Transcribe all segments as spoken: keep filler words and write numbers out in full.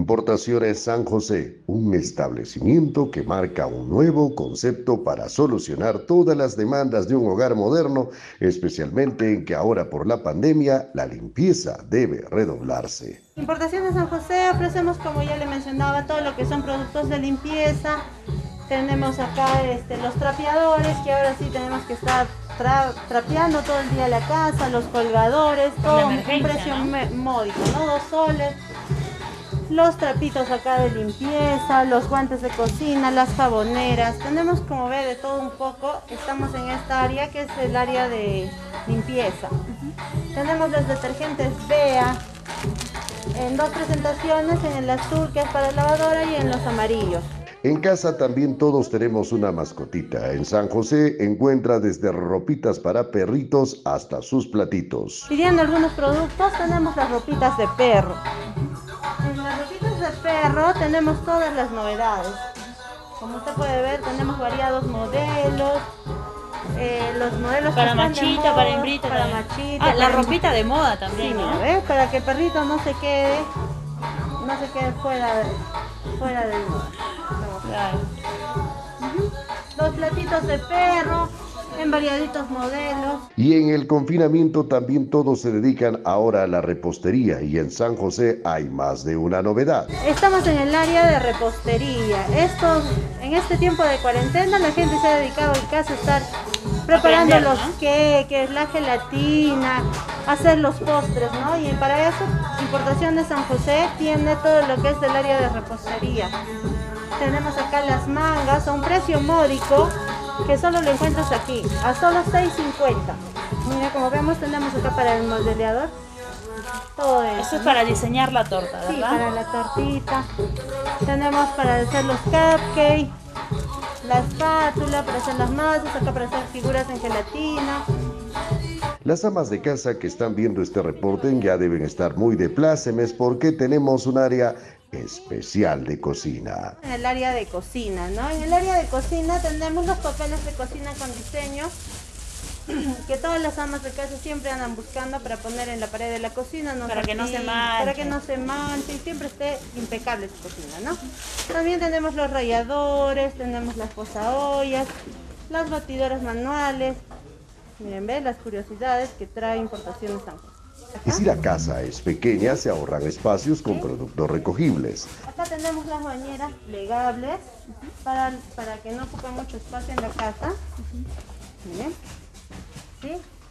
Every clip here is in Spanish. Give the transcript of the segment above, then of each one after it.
Importaciones San José, un establecimiento que marca un nuevo concepto para solucionar todas las demandas de un hogar moderno, especialmente en que ahora por la pandemia la limpieza debe redoblarse. Importaciones San José ofrecemos, como ya le mencionaba, todo lo que son productos de limpieza. Tenemos acá este, los trapeadores, que ahora sí tenemos que estar tra trapeando todo el día la casa, los colgadores, todo un precio ¿no? módico, ¿no? Dos soles. Los trapitos acá de limpieza, los guantes de cocina, las jaboneras. Tenemos, como ve, de todo un poco. Estamos en esta área que es el área de limpieza. Uh-huh. Tenemos los detergentes Bea en dos presentaciones, en el azul que es para lavadora y en los amarillos. En casa también todos tenemos una mascotita. En San José encuentra desde ropitas para perritos hasta sus platitos. Pidiendo algunos productos tenemos las ropitas de perro. En las ropitas de perro tenemos todas las novedades. Como usted puede ver, tenemos variados modelos. Eh, los modelos para machita, moda, para hembrita, para también. machita. Ah, para la ropita de moda también, sí, ¿no? ¿ves? Para que el perrito no se quede, no se quede fuera, fuera del moda. Claro. Uh-huh. Los platitos de perro en variaditos modelos. Y en el confinamiento también todos se dedican ahora a la repostería, y en San José hay más de una novedad. Estamos en el área de repostería. Esto, en este tiempo de cuarentena la gente se ha dedicado en casa a estar preparando Aprender, los ¿no? queques, la gelatina, hacer los postres, ¿no? Y para eso Importación de San José tiene todo lo que es del área de repostería. Tenemos acá las mangas a un precio módico, que solo lo encuentras aquí, a solo seis cincuenta. Mira, como vemos, tenemos acá para el moldeleador todo eso. Eso es para diseñar la torta, ¿verdad? Sí, para la tortita. Tenemos para hacer los cupcakes, la espátula para hacer las masas, acá para hacer figuras en gelatina. Las amas de casa que están viendo este reporte ya deben estar muy de plácemes porque tenemos un área especial de cocina. En el área de cocina, ¿no? En el área de cocina tenemos los papeles de cocina con diseño que todas las amas de casa siempre andan buscando para poner en la pared de la cocina, ¿no? Para que no se manche. Para que no se manche y siempre esté impecable su cocina, ¿no? También tenemos los ralladores, tenemos las posaollas, las batidoras manuales. Miren, ¿ves? Las curiosidades que trae Importaciones San José. Y si la casa es pequeña, se ahorran espacios con ¿sí? productos recogibles. Acá tenemos las bañeras plegables uh-huh. para, para que no ocupen mucho espacio en la casa. Uh-huh. Miren. ¿Sí?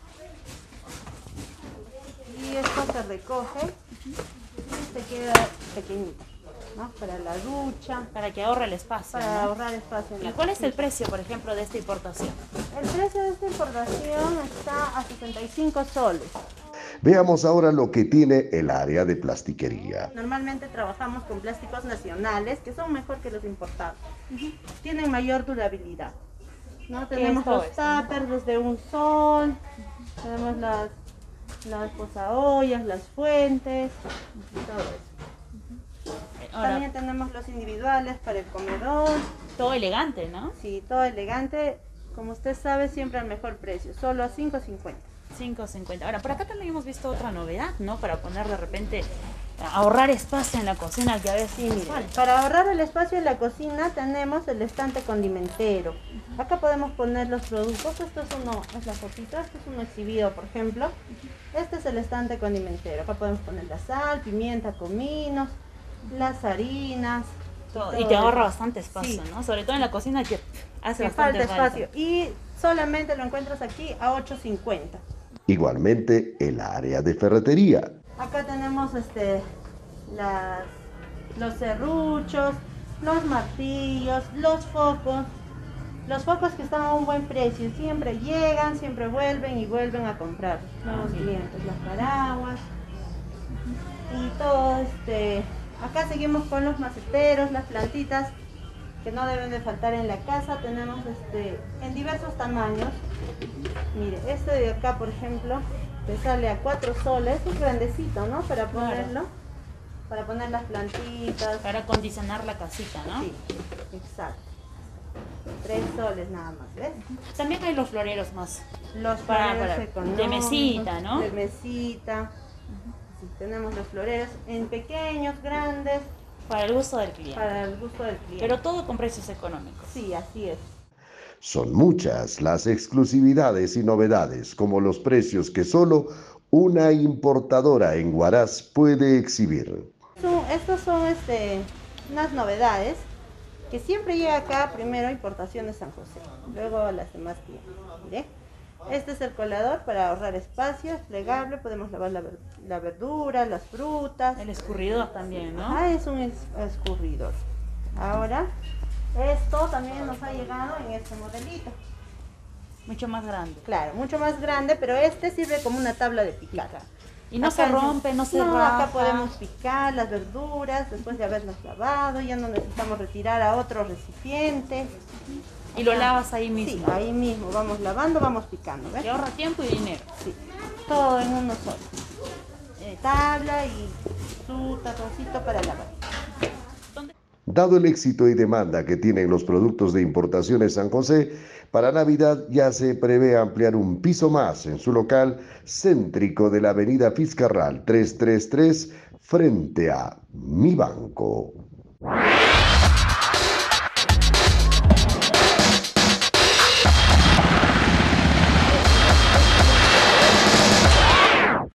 Y esto se recoge uh-huh. y se queda pequeñito, ¿no? Para la ducha. Para que ahorre el espacio. Para ¿no? ahorrar espacio. ¿Y cuál es el precio, por ejemplo, de esta importación? El precio de esta importación está a sesenta y cinco soles. Veamos ahora lo que tiene el área de plastiquería. Normalmente trabajamos con plásticos nacionales que son mejor que los importados. Uh-huh. Tienen mayor durabilidad, ¿no? Tenemos los tuppers desde un sol, uh-huh. tenemos las, las posaollas, las fuentes, uh-huh. todo eso. Uh-huh. Ahora, también tenemos los individuales para el comedor. Todo elegante, ¿no? Sí, todo elegante. Como usted sabe, siempre al mejor precio, solo a cinco cincuenta. cinco cincuenta. Ahora, por acá también hemos visto otra novedad, ¿no? Para poner de repente, ahorrar espacio en la cocina, que a veces sí, mire, para ahorrar el espacio en la cocina tenemos el estante condimentero. Uh-huh. Acá podemos poner los productos. Esto es uno, es la fotito, esto es uno exhibido, por ejemplo. Uh-huh. Este es el estante condimentero. Acá podemos poner la sal, pimienta, cominos, las harinas. Todo. Y te ahorra bastante espacio, sí. ¿no? Sobre todo en la cocina que hace que bastante falta espacio. Falta. Y solamente lo encuentras aquí a ocho cincuenta. Igualmente el área de ferretería. Acá tenemos este, las, los serruchos, los martillos, los focos. Los focos que están a un buen precio. Siempre llegan, siempre vuelven y vuelven a comprar. Nuevos okay. clientes, las paraguas. Y todo este... Acá seguimos con los maceteros, las plantitas que no deben de faltar en la casa. Tenemos este en diversos tamaños. Mire, este de acá, por ejemplo, que sale a cuatro soles, es grandecito, ¿no? Para ponerlo, claro. para poner las plantitas. Para acondicionar la casita, ¿no? Sí, exacto. Tres soles nada más, ¿ves? También hay los floreros más. Los para, floreros para, de mesita, ¿no? De mesita. Uh-huh. Sí, tenemos los floreros en pequeños, grandes. Para el gusto del cliente. Para el gusto del cliente. Pero todo con precios económicos. Sí, así es. Son muchas las exclusividades y novedades, como los precios que solo una importadora en Huaraz puede exhibir. Son, estas son este, unas novedades que siempre llega acá primero Importaciones San José, luego a las demás tiendas. ¿Mire? Este es el colador para ahorrar espacio, es plegable, podemos lavar la, ver, la verdura, las frutas. El escurridor también, ¿no? Ah, es un es, escurridor. Ahora, esto también nos ha llegado en este modelito. Mucho más grande. Claro, mucho más grande, pero este sirve como una tabla de picar. Y no acá se rompe, no se no, raja. Acá podemos picar las verduras después de haberlas lavado, ya no necesitamos retirar a otro recipiente. Y lo lavas ahí mismo. Sí, ahí mismo, vamos lavando, vamos picando, ¿ves? Que ahorra tiempo y dinero. Sí, todo en uno solo. Eh, tabla y su tazoncito para lavar. Dado el éxito y demanda que tienen los productos de Importaciones San José, para Navidad ya se prevé ampliar un piso más en su local céntrico de la avenida Fiscarral trescientos treinta y tres frente a Mi Banco.